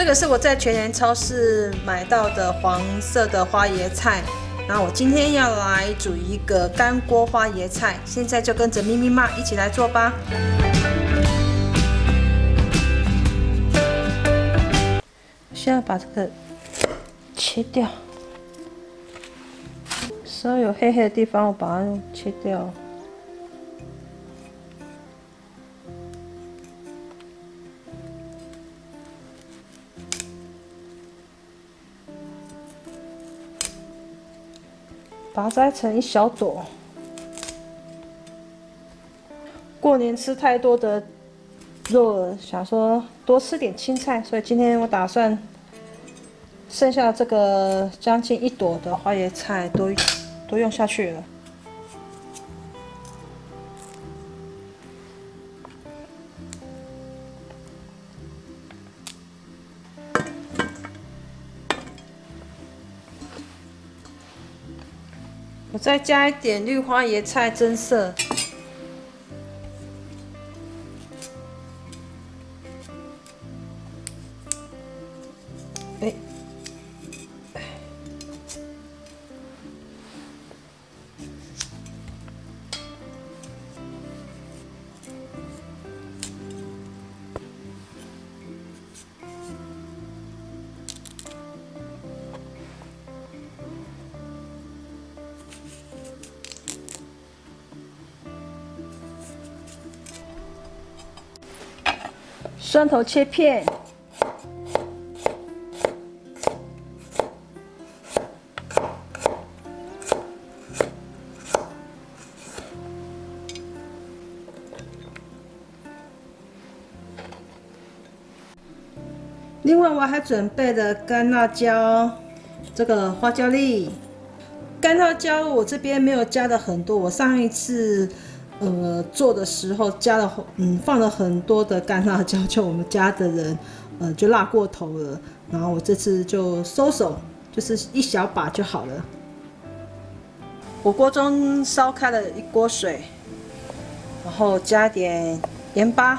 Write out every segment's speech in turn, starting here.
个是我在全联超市买到的黄色的花椰菜，然后我今天要来煮一个干锅花椰菜，现在就跟着咪咪妈一起来做吧。现在把这个切掉，所有黑黑的地方我把它切掉。 把它摘成一小朵。过年吃太多的肉了，想说多吃点青菜，所以今天我打算剩下这个将近1朵的花椰菜都用下去了。我再加一点绿花椰菜增色，蒜头切片，另外我还准备了干辣椒，这个花椒粒。干辣椒我这边没有加的很多，我上一次做的时候加了放了很多的干辣椒，就我们家的人就辣过头了，然后我这次就收手，就是一小把就好了。火锅中烧开了1锅水，然后加点盐巴，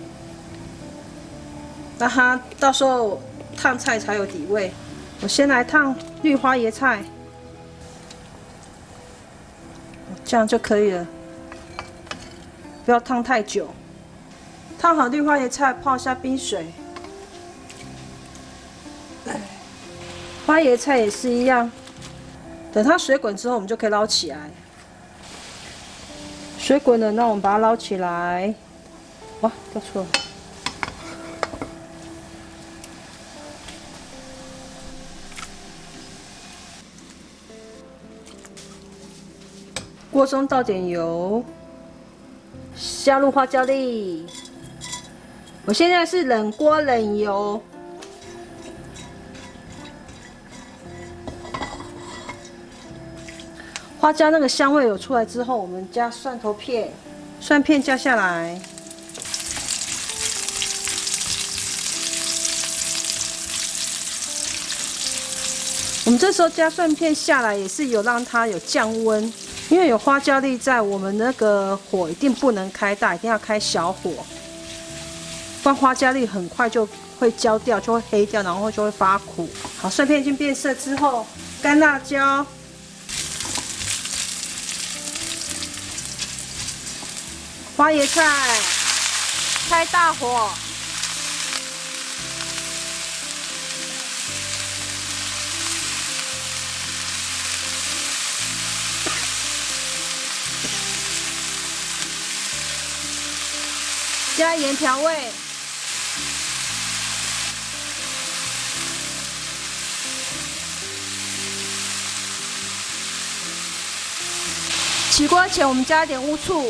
让它到时候烫菜才有底味。我先来烫绿花椰菜，这样就可以了。 不要烫太久，烫好绿花椰菜，泡下冰水。花椰菜也是一样，等它水滚之后，我们就可以捞起来。水滚了，那我们把它捞起来。哇，掉错了。锅中倒点油。 加入花椒粒，我现在是冷锅冷油，花椒那个香味有出来之后，我们加蒜头片，蒜片加下来，我们这时候加蒜片下来也是有让它有降温。 因为有花椒粒在，我们那个火一定不能开大，一定要开小火，不然花椒粒很快就会焦掉，就会黑掉，然后就会发苦。好，蒜片已经变色之后，干辣椒、花椰菜，开大火。 加盐调味，起锅前我们加一点乌醋，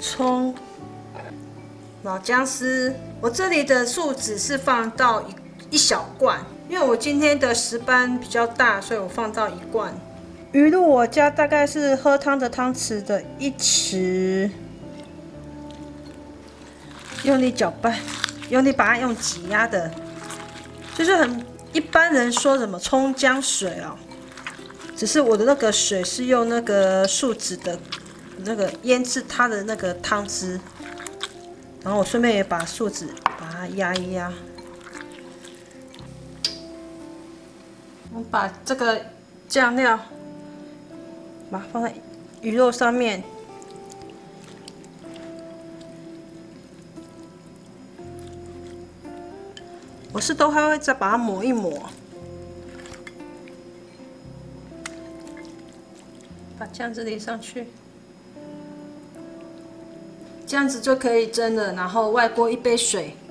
葱、老姜丝。我这里的素子是放到一小罐，因为我今天的石斑比较大，所以我放到1罐。鱼露我加大概是喝汤的汤匙的1匙，用力搅拌，用力把它用挤压的，就是一般人说什么葱姜水哦，只是我的那个水是用那个素子的那个腌制它的那个汤汁，然后我顺便也把素子把它压一压。我把这个酱料把它放在鱼肉上面，我是都还会再把它抹一抹，把酱汁淋上去，这样子就可以蒸了。然后外锅1杯水，